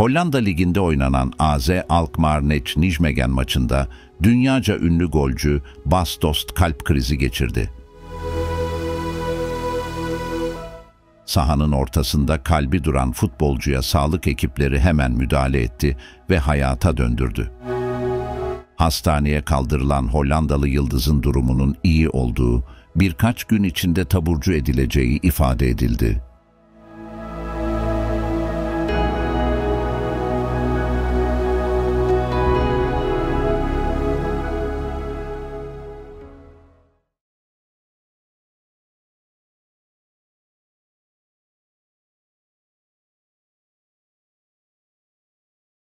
Hollanda Ligi'nde oynanan AZ Alkmaar-Nijmegen maçında dünyaca ünlü golcü Bas Dost kalp krizi geçirdi. Sahanın ortasında kalbi duran futbolcuya sağlık ekipleri hemen müdahale etti ve hayata döndürdü. Hastaneye kaldırılan Hollandalı yıldızın durumunun iyi olduğu, birkaç gün içinde taburcu edileceği ifade edildi.